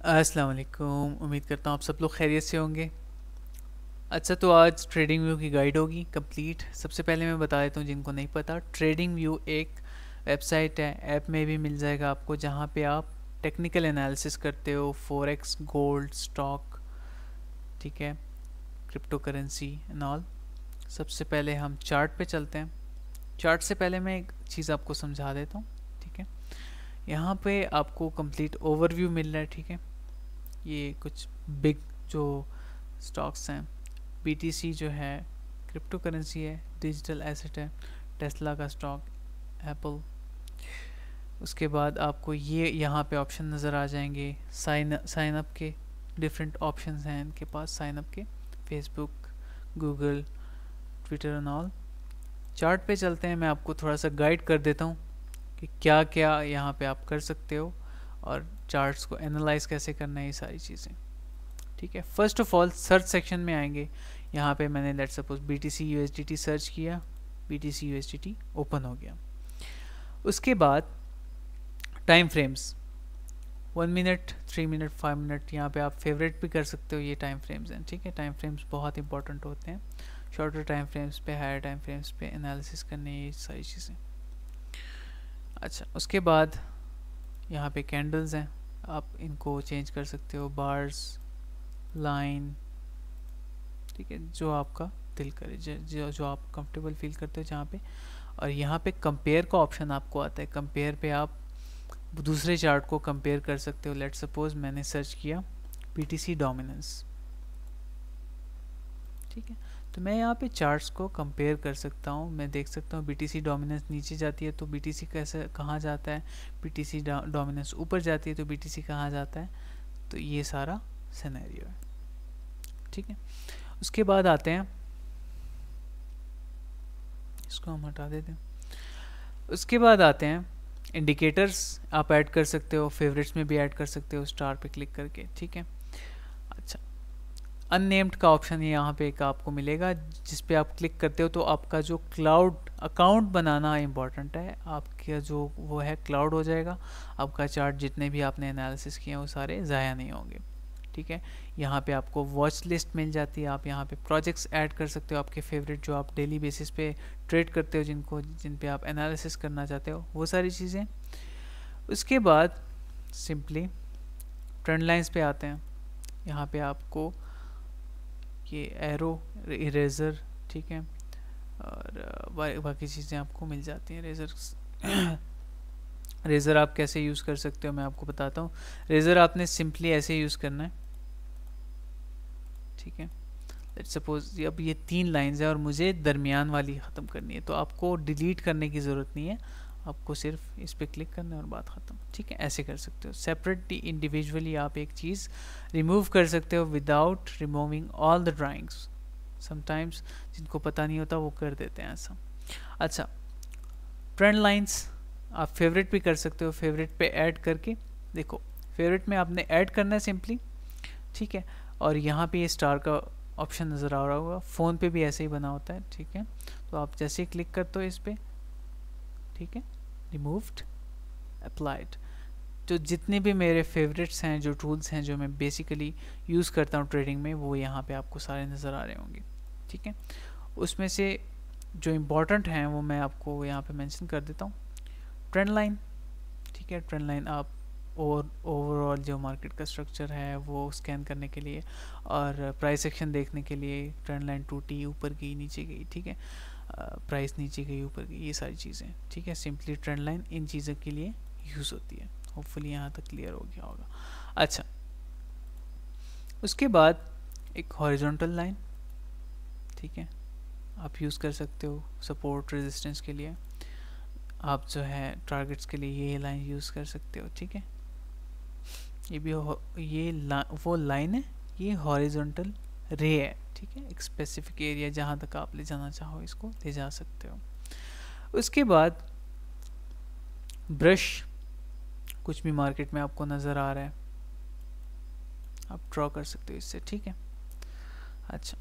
अस्सलाम वालेकुम। उम्मीद करता हूँ आप सब लोग खैरियत से होंगे। अच्छा, तो आज ट्रेडिंग व्यू की गाइड होगी कंप्लीट। सबसे पहले मैं बता देता हूँ जिनको नहीं पता, ट्रेडिंग व्यू एक वेबसाइट है, ऐप में भी मिल जाएगा आपको, जहाँ पे आप टेक्निकल एनालिसिस करते हो, फॉरेक्स, गोल्ड, स्टॉक, ठीक है, क्रिप्टो करेंसी एंड ऑल। सबसे पहले हम चार्ट पे चलते हैं। चार्ट से पहले मैं एक चीज़ आपको समझा देता हूँ, ठीक है। यहाँ पे आपको कंप्लीट ओवरव्यू मिल रहा है, ठीक है। ये कुछ बिग जो स्टॉक्स हैं, बीटीसी जो है क्रिप्टो करेंसी है, डिजिटल एसेट है, टेस्ला का स्टॉक, एप्पल। उसके बाद आपको ये यहाँ पे ऑप्शन नज़र आ जाएंगे साइन अप के। डिफरेंट ऑप्शंस हैं इनके पास साइन अप के, Facebook, Google, Twitter and all. Chart पे चलते हैं, मैं आपको थोड़ा सा गाइड कर देता हूँ कि क्या क्या यहाँ पे आप कर सकते हो और चार्ट्स को एनालाइज कैसे करना है, ये सारी चीज़ें, ठीक है। First of all search section में आएंगे। यहाँ पे मैंने let's suppose BTC USDT search किया, BTC USDT ओपन हो गया। उसके बाद time frames 1 minute, 3 minute, 5 minute, यहाँ पे आप फेवरेट भी कर सकते हो। ये टाइम फ्रेम्स हैं, ठीक है। टाइम फ्रेम्स बहुत इंपॉर्टेंट होते हैं, शॉर्टर टाइम फ्रेम्स पे, हायर टाइम फ्रेम्स पे एनालिसिस करने, ये सारी चीज़ें। अच्छा, उसके बाद यहाँ पे कैंडल्स हैं, आप इनको चेंज कर सकते हो, बार्स, लाइन, ठीक है, जो आपका दिल करे, जो आप कंफर्टेबल फील करते हो जहाँ पे। और यहाँ पे कंपेयर का ऑप्शन आपको आता है। कंपेयर पे आप दूसरे चार्ट को कंपेयर कर सकते हो। लेट्स सपोज मैंने सर्च किया BTC डोमिनेंस, ठीक है, तो मैं यहाँ पे चार्ट्स को कंपेयर कर सकता हूँ। मैं देख सकता हूँ BTC डोमिनेंस नीचे जाती है तो BTC कैसे कहाँ जाता है, BTC डोमिनेंस ऊपर जाती है तो BTC कहाँ जाता है। तो ये सारा सिनेरियो है, ठीक है। उसके बाद आते हैं, इसको हम हटा देते हैं। उसके बाद आते हैं इंडिकेटर्स, आप ऐड कर सकते हो, फेवरेट्स में भी ऐड कर सकते हो स्टार पे क्लिक करके, ठीक है। अच्छा, अननेम्ड का ऑप्शन यहाँ पे एक आपको मिलेगा, जिस पे आप क्लिक करते हो तो आपका जो क्लाउड अकाउंट बनाना इंपॉर्टेंट है, आपका जो वो है क्लाउड हो जाएगा। आपका चार्ट जितने भी आपने एनालिसिस किए हैं वो सारे ज़ाया नहीं होंगे, ठीक है। यहाँ पे आपको वॉच लिस्ट मिल जाती है, आप यहाँ पे प्रोजेक्ट्स ऐड कर सकते हो, आपके फेवरेट जो आप डेली बेसिस पे ट्रेड करते हो, जिन पे आप एनालिसिस करना चाहते हो, वो सारी चीज़ें। उसके बाद सिंपली ट्रेंड लाइंस पे आते हैं। यहाँ पे आपको ये एरो, इरेजर, ठीक है, और बाकी चीज़ें आपको मिल जाती हैं। रेज़र आप कैसे यूज़ कर सकते हो मैं आपको बताता हूँ। रेज़र आपने सिंपली ऐसे यूज़ करना है, ठीक है। लेट्स सपोज अब ये 3 लाइंस है और मुझे दरमियान वाली ख़त्म करनी है, तो आपको डिलीट करने की ज़रूरत नहीं है, आपको सिर्फ इस पर क्लिक करना है और बात ख़त्म, ठीक है। ऐसे कर सकते हो सेपरेटली, इंडिविजुअली आप एक चीज़ रिमूव कर सकते हो without removing all the drawings. Sometimes जिनको पता नहीं होता वो कर देते हैं ऐसा। अच्छा, ट्रेंड लाइंस आप फेवरेट भी कर सकते हो, फेवरेट पे ऐड करके देखो, फेवरेट में आपने ऐड करना है सिंपली, ठीक है। और यहाँ पे ये स्टार का ऑप्शन नज़र आ रहा होगा, फ़ोन पे भी ऐसे ही बना होता है, ठीक है। तो आप जैसे ही क्लिक करते हो इस पर, ठीक है, रिमूव्ड, अप्लाइड। तो जितने भी मेरे फेवरेट्स हैं, जो टूल्स हैं जो मैं बेसिकली यूज़ करता हूँ ट्रेडिंग में, वो यहाँ पे आपको सारे नज़र आ रहे होंगे, ठीक है। उसमें से जो इम्पोर्टेंट हैं वो मैं आपको यहाँ पे मेंशन कर देता हूँ। ट्रेंड लाइन, ठीक है, ट्रेंड लाइन आप ओवरऑल जो मार्केट का स्ट्रक्चर है वो स्कैन करने के लिए, और प्राइस एक्शन देखने के लिए ट्रेंड लाइन टूटी, ऊपर गई, नीचे गई, ठीक है, प्राइस नीचे गई, ऊपर गई, ये सारी चीज़ें, ठीक है। सिंपली ट्रेंड लाइन इन चीज़ों के लिए यूज़ होती है। होपफुली यहाँ तक क्लियर हो गया होगा। अच्छा, उसके बाद एक हॉरिजॉन्टल लाइन, ठीक है, आप यूज़ कर सकते हो सपोर्ट रेजिस्टेंस के लिए। आप जो है टारगेट्स के लिए ये लाइन यूज़ कर सकते हो, ठीक है। ये भी वो लाइन है, ये हॉरिजॉन्टल रे है, ठीक है। एक स्पेसिफिक एरिया जहाँ तक आप ले जाना चाहो इसको ले जा सकते हो। उसके बाद ब्रश, कुछ भी मार्केट में आपको नज़र आ रहा है आप ड्रॉ कर सकते हो इससे, ठीक है। अच्छा,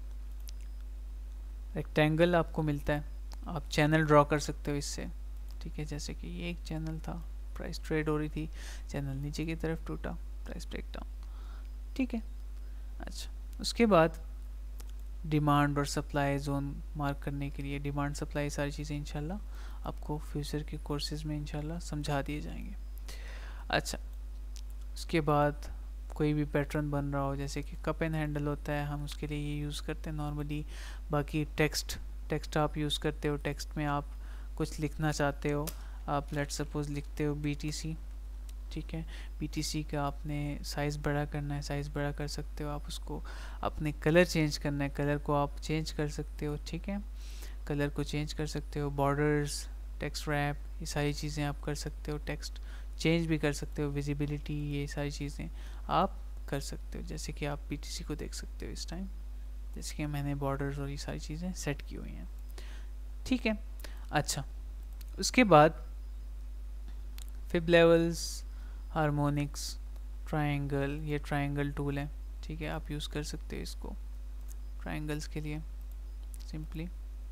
रेक्टेंगल आपको मिलता है, आप चैनल ड्रॉ कर सकते हो इससे, ठीक है। जैसे कि ये एक चैनल था, प्राइस ट्रेड हो रही थी, चैनल नीचे की तरफ टूटा, प्राइस ब्रेकडाउन, ठीक है। अच्छा, उसके बाद डिमांड और सप्लाई जोन मार्क करने के लिए डिमांड सप्लाई सारी चीज़ें इंशाल्लाह आपको फ्यूचर के कोर्सेज में इंशाल्लाह समझा दिए जाएंगे। अच्छा, उसके बाद कोई भी पैटर्न बन रहा हो, जैसे कि कप एंड हैंडल होता है, हम उसके लिए ये यूज़ करते हैं नॉर्मली। बाकी टेक्स्ट आप यूज़ करते हो, टेक्स्ट में आप कुछ लिखना चाहते हो, आप लेट सपोज लिखते हो BTC, ठीक है। BTC का आपने साइज़ बड़ा करना है, साइज़ बड़ा कर सकते हो आप उसको। अपने कलर चेंज करना है, कलर को आप चेंज कर सकते हो, ठीक है। कलर को चेंज कर सकते हो, बॉर्डर्स, टेक्स्ट रैप, ये सारी चीज़ें आप कर सकते हो। टेक्स्ट चेंज भी कर सकते हो, विजिबिलिटी, ये सारी चीज़ें आप कर सकते हो। जैसे कि आप BTC को देख सकते हो इस टाइम, जैसे कि मैंने बॉर्डर्स और ये सारी चीज़ें सेट की हुई हैं, ठीक है। अच्छा, उसके बाद फिब लेवल्स, हार्मोनिक्स, ट्रायंगल, ये ट्रायंगल टूल है, ठीक है। आप यूज़ कर सकते हो इसको ट्रायंगल्स के लिए सिंपली,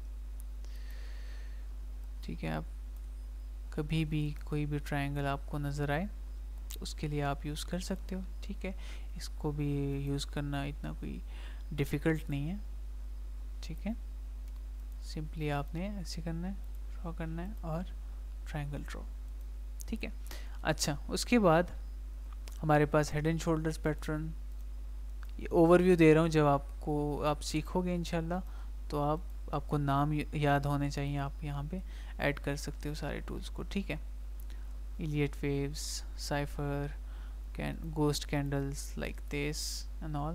ठीक है। आप कभी भी कोई भी ट्रायंगल आपको नज़र आए तो उसके लिए आप यूज़ कर सकते हो, ठीक है। इसको भी यूज़ करना इतना कोई डिफ़िकल्ट नहीं है, ठीक है। सिंपली आपने ऐसे करना है, ड्रॉ करना है और ट्रायंगल ड्रॉ, ठीक है। अच्छा, उसके बाद हमारे पास हेड एंड शोल्डर्स पैटर्न, ये ओवरव्यू दे रहा हूँ। जब आप सीखोगे इंशाल्लाह तो आपको नाम याद होने चाहिए, आप यहाँ पे ऐड कर सकते हो सारे टूल्स को, ठीक है। Elliott waves, cypher, ghost candles like this and all,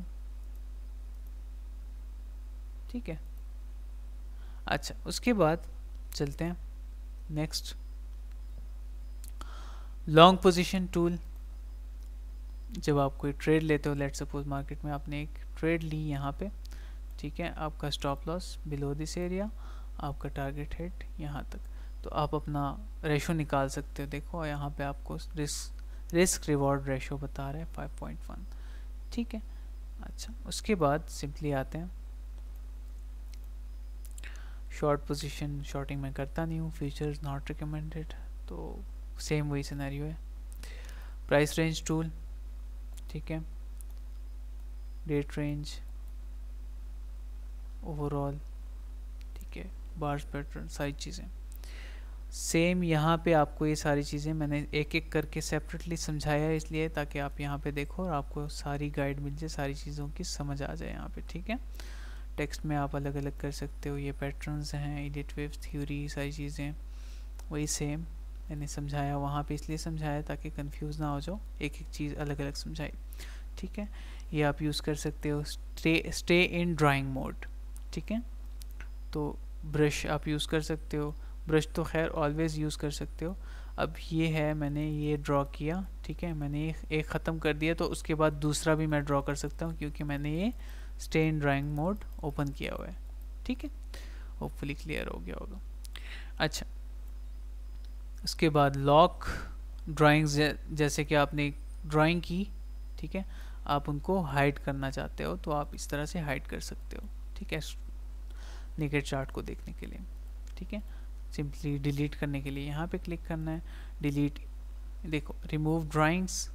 ठीक है। अच्छा, उसके बाद चलते हैं नेक्स्ट, लॉन्ग पोजीशन टूल। जब आप कोई ट्रेड लेते हो, लेट सपोज मार्केट में आपने एक ट्रेड ली यहाँ पे, ठीक है। आपका stop loss below this area, आपका टारगेट हिट यहाँ तक, तो आप अपना रेशो निकाल सकते हो। देखो यहाँ पे आपको रिस्क रिवॉर्ड रेशो बता रहा है 5.1, ठीक है। अच्छा, उसके बाद सिंपली आते हैं शॉर्ट पोजीशन। शॉर्टिंग में करता नहीं हूँ, फ्यूचर्स नॉट रिकमेंडेड, तो सेम वही सिनेरियो है। प्राइस रेंज टूल, ठीक है। डेट रेंज, ओवरऑल, ठीक है। बार्स पैटर्न, सारी चीज़ें सेम। यहाँ पे आपको ये सारी चीज़ें मैंने एक एक करके सेपरेटली समझाया है, इसलिए ताकि आप यहाँ पे देखो और आपको सारी गाइड मिल जाए, सारी चीज़ों की समझ आ जाए यहाँ पे, ठीक है। टेक्स्ट में आप अलग अलग कर सकते हो, ये पैटर्न्स हैं, इलियट वेव्स थ्योरी, सारी चीज़ें वही सेम मैंने समझाया वहाँ पे, इसलिए समझाया ताकि कंफ्यूज ना हो जाओ, एक एक चीज़ अलग अलग समझाई, ठीक है। ये आप यूज़ कर सकते हो स्टे इन ड्राइंग मोड, ठीक है। तो ब्रश आप यूज़ कर सकते हो, ब्रश तो खैर ऑलवेज़ यूज़ कर सकते हो। अब ये है, मैंने ये ड्रॉ किया, ठीक है। मैंने एक ख़त्म कर दिया, तो उसके बाद दूसरा भी मैं ड्रॉ कर सकता हूँ, क्योंकि मैंने ये stay in drawing mode open किया हुआ है, ठीक है। होपफुली क्लियर हो गया होगा। अच्छा, उसके बाद लॉक ड्राइंग्स, जैसे कि आपने ड्राइंग की, ठीक है, आप उनको हाइड करना चाहते हो तो आप इस तरह से हाइड कर सकते हो, ठीक है। नेकेड चार्ट को देखने के लिए, ठीक है। सिंपली डिलीट करने के लिए यहाँ पे क्लिक करना है, डिलीट, देखो remove drawings,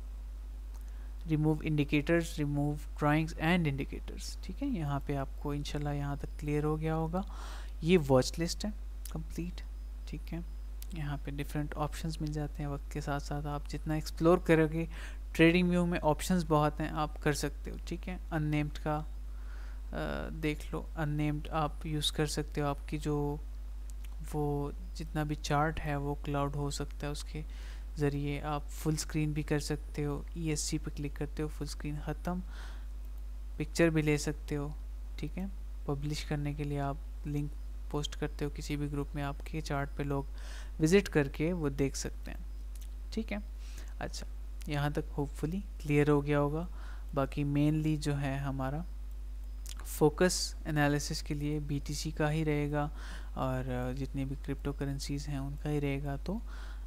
remove indicators, remove drawings and indicators, ठीक है। यहाँ पे आपको इंशाल्लाह यहाँ तक क्लियर हो गया होगा। ये वॉच लिस्ट है कंप्लीट, ठीक है। यहाँ पे डिफरेंट ऑप्शंस मिल जाते हैं, वक्त के साथ साथ आप जितना एक्सप्लोर करोगे, ट्रेडिंग व्यू में ऑप्शंस बहुत हैं, आप कर सकते हो, ठीक है। अननेम्ड का देख लो, अननेम्ड आप यूज़ कर सकते हो। आपकी जो वो जितना भी चार्ट है वो क्लाउड हो सकता है, उसके ज़रिए आप फुल स्क्रीन भी कर सकते हो। ESC पे क्लिक करते हो, फुल स्क्रीन ख़त्म, पिक्चर भी ले सकते हो, ठीक है। पब्लिश करने के लिए आप लिंक पोस्ट करते हो किसी भी ग्रुप में, आपके चार्ट पे लोग विज़िट करके वो देख सकते हैं, ठीक है। अच्छा, यहाँ तक होपफुली क्लियर हो गया होगा। बाकी मेनली जो है हमारा फोकस एनालिसिस के लिए BTC का ही रहेगा, और जितने भी क्रिप्टो करेंसीज़ हैं उनका ही रहेगा। तो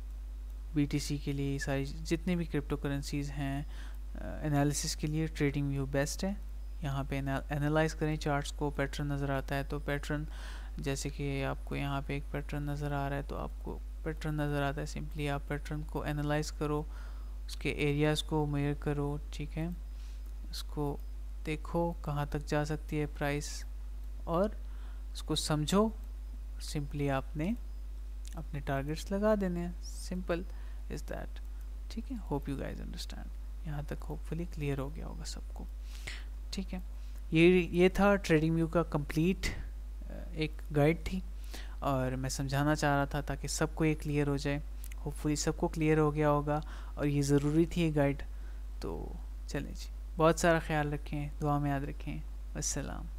BTC के लिए सारी जितने भी क्रिप्टो करेंसीज़ हैं एनालिसिस के लिए ट्रेडिंग व्यू बेस्ट है। यहाँ पे एनालाइज करें चार्ट्स को, पैटर्न नज़र आता है तो पैटर्न, जैसे कि आपको यहाँ पे एक पैटर्न नज़र आ रहा है तो आपको पैटर्न नज़र आता है, सिंपली आप पैटर्न को एनालाइज करो, उसके एरियाज़ को मेजर करो, ठीक है, उसको देखो कहाँ तक जा सकती है प्राइस, और उसको समझो। सिंपली आपने अपने टारगेट्स लगा देने हैं, सिंपल इज दैट। ठीक है, होप यू गाइज अंडरस्टैंड। यहाँ तक होपफुली क्लियर हो गया होगा सबको। ठीक है, ये था ट्रेडिंग व्यू का कंप्लीट एक गाइड थी, और मैं समझाना चाह रहा था ताकि सबको ये क्लियर हो जाए। होपफुली सबको क्लियर हो गया होगा, और ये ज़रूरी थी ये गाइड। तो चलें जी, बहुत सारा ख्याल रखें, दुआ में याद रखें। अस्सलाम।